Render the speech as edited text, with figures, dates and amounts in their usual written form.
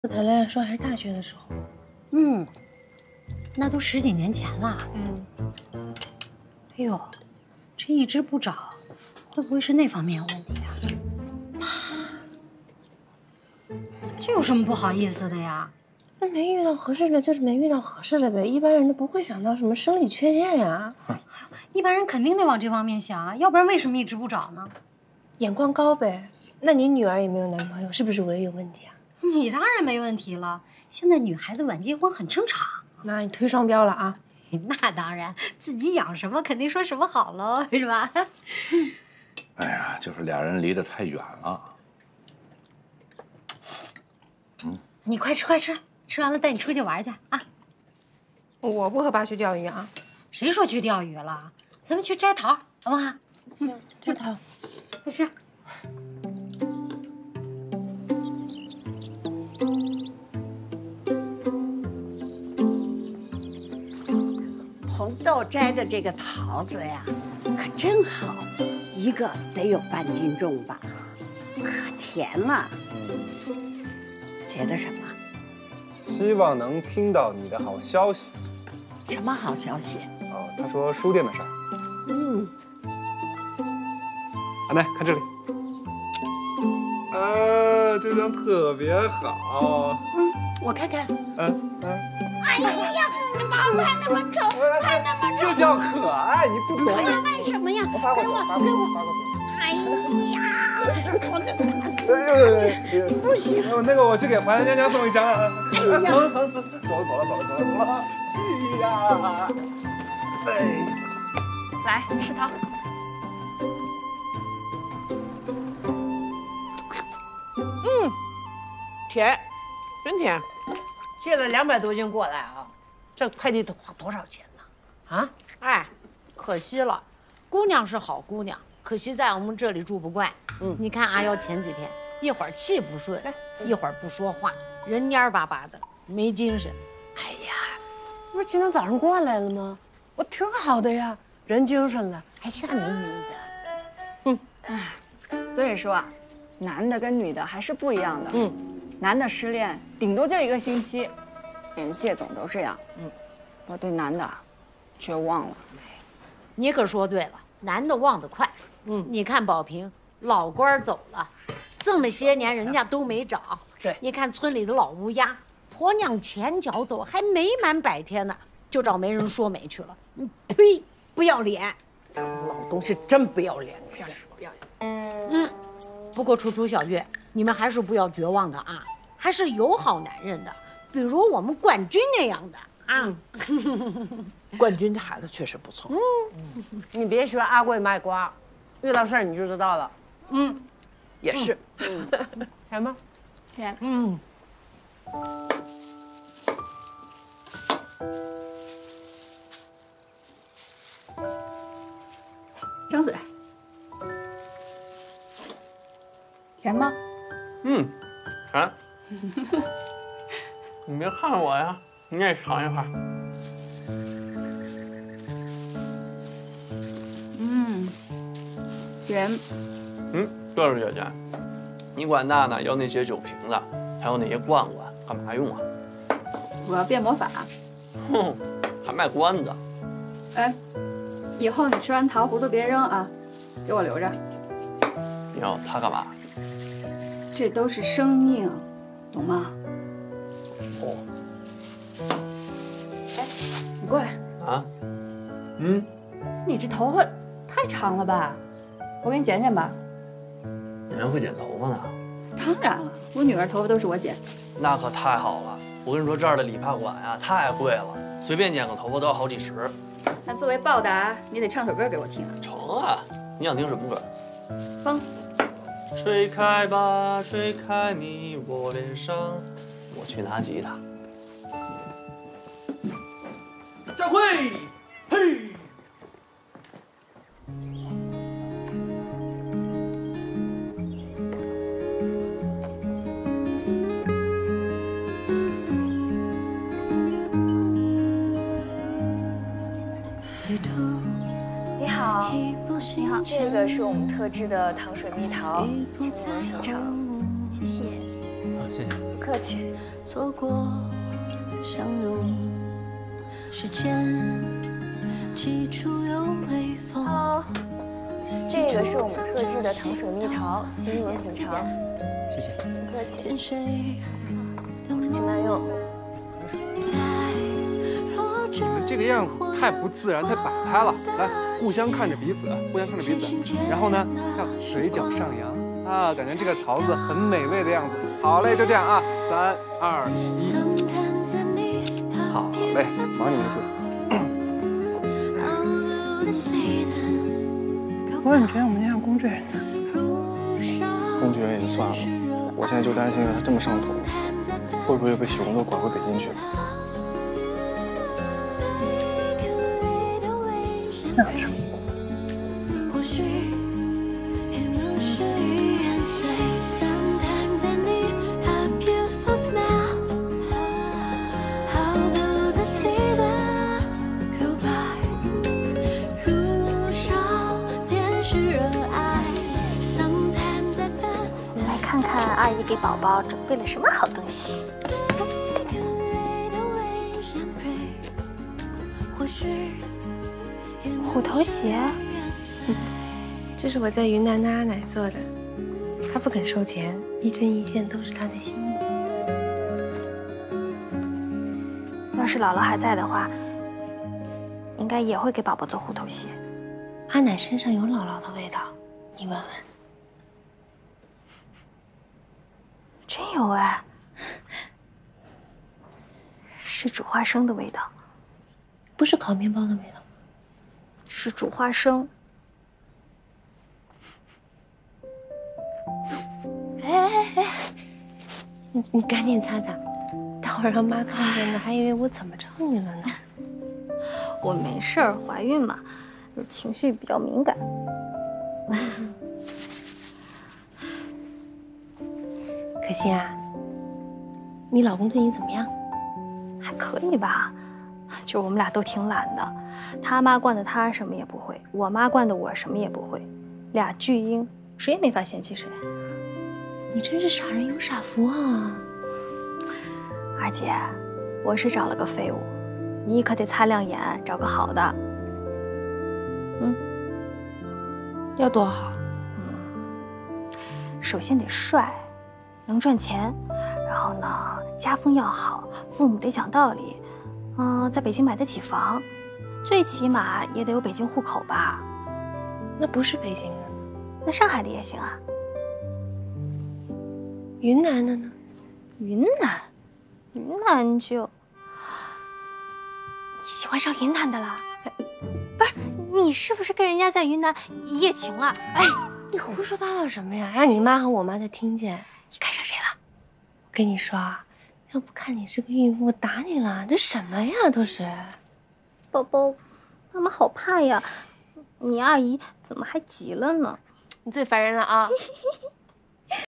谈恋爱说还是大学的时候， 那都10几年前了。哎呦，这一直不找，会不会是那方面有问题啊？这有什么不好意思的呀？ 那没遇到合适的就是没遇到合适的呗，一般人都不会想到什么生理缺陷呀。 一般人肯定得往这方面想啊，要不然为什么一直不找呢？ 眼光高呗。那你女儿也没有男朋友，是不是我也有问题啊？ 你当然没问题了，现在女孩子晚结婚很正常。 妈，你推双标了啊！ 那当然，自己养什么肯定说什么好喽，是吧？ 哎呀，就是俩人离得太远了。 你快吃快吃，吃完了带你出去玩去啊！ 我不和爸去钓鱼啊。 谁说去钓鱼了？咱们去摘桃，好不好？ 摘桃， 快吃。 红豆摘的这个桃子呀，可真好，一个得有半斤重吧，可甜了。觉得什么？ 希望能听到你的好消息。 什么好消息？ 哦，他说书店的事儿。阿奶，看这里。这张特别好。 我看看。 哎呀，你把我拍那么丑，拍那么丑， 这叫可爱，你不懂。 我要干什么呀？ 我发过去，给我。 哎呀， 不行，那个我去给华娘娘送一箱。哎呀，走了。哎呀， 来吃桃。 甜，真甜。借了200多斤过来啊，这快递得花多少钱呢？啊？ 哎，可惜了，姑娘是好姑娘，可惜在我们这里住不惯。你看阿瑶前几天一会儿气不顺，一会儿不说话，人蔫巴巴的，没精神。 哎呀，不是今天早上过来了吗？我挺好的呀，人精神了，还笑眯眯的。 所以说啊，男的跟女的还是不一样的。男的失恋顶多就1个星期，连谢总都这样。我对男的绝望了。 你可说对了，男的忘得快。你看宝平老官走了，这么些年人家都没找。 对， 你看村里的老乌鸦，婆娘前脚走，还没满100天呢，就找媒人说媒去了。呸，不要脸！ 老东西真不要脸，不要脸。 不过楚楚小月，你们还是不要绝望的啊，还是有好男人的，比如我们冠军那样的啊。 冠军这孩子确实不错。你别学阿贵卖瓜，遇到事儿你就知道了。也是。甜吗？ 甜。张嘴。甜吗？ 甜。你别看着我呀，你也尝一块。 甜。 对了，姐姐，你管娜娜要那些酒瓶子，还有那些罐罐，干嘛用啊？ 我要变魔法。 还卖关子。 哎，以后你吃完桃核都别扔啊，给我留着。 你要它干嘛？ 这都是生命，懂吗？哎，你过来。 啊？ 你这头发太长了吧？我给你剪剪吧。 你还会剪头发呢？ 当然了，我女儿头发都是我剪。 那可太好了！我跟你说，这儿的理发馆呀太贵了，随便剪个头发都要好几十。 那作为报答，你得唱首歌给我听啊。 成啊！你想听什么歌？ 风。 吹开吧，吹开你我脸上。我去拿吉他。佳慧，嘿。 你好，你好，这个是我们特制的糖水蜜桃，请您手尝，谢谢。 谢谢。 可客气。 错过相拥，时间起初有微风。 这个是我们特制的糖水蜜桃，请你们品尝。 谢谢。 不客气。 请慢用。 你们这个样子太不自然，太摆拍了。来，互相看着彼此，互相看着彼此，然后呢，让嘴角上扬啊，感觉这个桃子很美味的样子。好嘞，就这样啊，3、2、1，好嘞，忙你们去。 不过你觉得我们像工具人呢？ 工具人也就算了，我现在就担心他这么上头，会不会被许工作拐回北京去？ 那为什么？ 来看看阿姨给宝宝准备了什么好东西。 虎头鞋，这是我在云南的阿奶做的，她不肯收钱，一针一线都是她的心意。 要是姥姥还在的话，应该也会给宝宝做虎头鞋。 阿奶身上有姥姥的味道，你闻闻。 真有哎，是煮花生的味道， 不是烤面包的味道。 是煮花生。 哎，你赶紧擦擦，待会儿让妈看见了，还以为我怎么着你了呢。 我没事儿，怀孕嘛，情绪比较敏感。 可心啊，你老公对你怎么样？ 还可以吧，就是我们俩都挺懒的。他妈惯的他什么也不会，我妈惯的我什么也不会，俩巨婴，谁也没法嫌弃谁。 你真是傻人有傻福啊！ 二姐，我是找了个废物，你可得擦亮眼，找个好的。 要多好？ 首先得帅，能赚钱，然后呢，家风要好，父母得讲道理，在北京买得起房，最起码也得有北京户口吧？ 那不是北京人， 那上海的也行啊。 云南的呢？ 云南就……你喜欢上云南的了？不是，你是不是跟人家在云南一夜情了？ 哎，你胡说八道什么呀？让你妈和我妈再听见， 你看上谁了？ 我跟你说啊，要不看你是个孕妇，我打你了！这什么呀，都是。 宝宝，妈妈好怕呀！你二姨怎么还急了呢？ 你最烦人了啊！